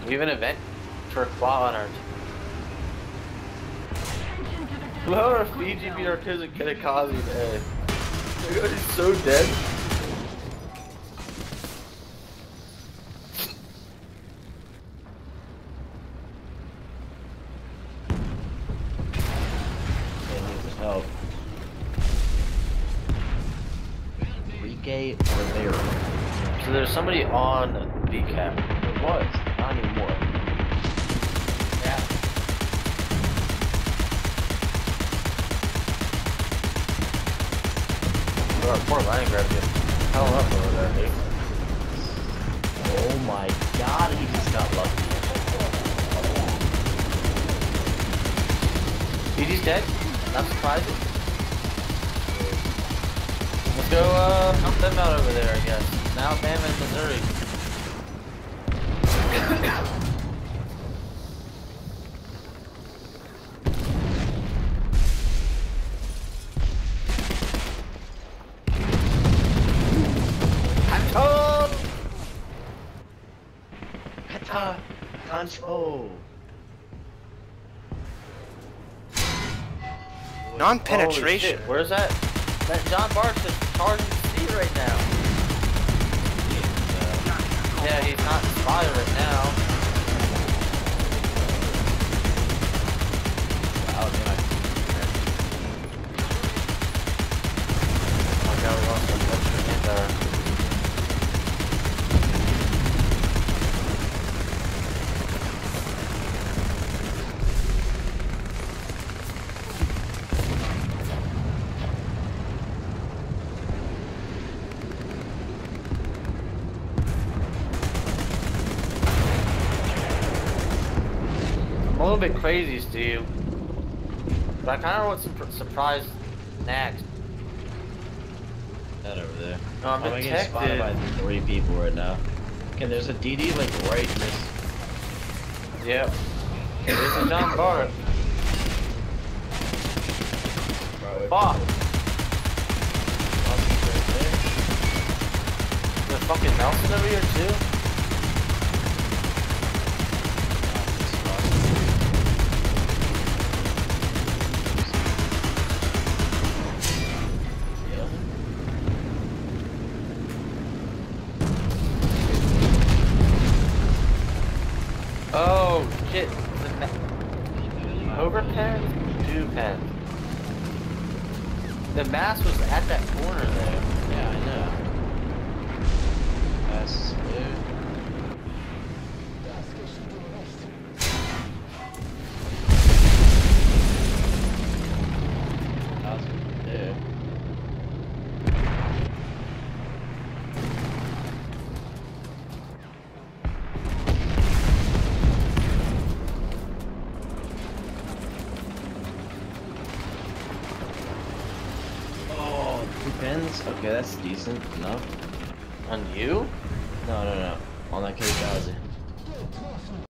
We have an event for quad on our How are Fiji beat our kids and Kinakazi today? He's so dead. Help. Enrique Rivera. So there's somebody on VCAP. It was, not anymore. Yeah. Poor Lion grabbed you. Hell up over there, dude. Oh my god, he just got lucky. Fiji's dead? Not surprising. Let's go help them out over there, I guess. Now Alabama and Missouri. Control. Non-penetration. Where's that? That John Bart's just charging C right now. Yeah, he's not inspired right now. Wow, man. Oh my god, we lost our extra hand there. I'm a little bit crazy, Steve. But I kind of want some surprise next. That over there. No, I'm getting spotted detected. by 3 people right now. Okay, there's a DD like right in this. Yep. This is John Bart. Fuck. There's fucking Nelson over here too. Oh shit! Over pen? 2 pens. The mask was at that corner there. Yeah, I know. That's there. That's there. Oh, 2 pins? Okay, that's decent enough. On you? No, on that K-Kazi.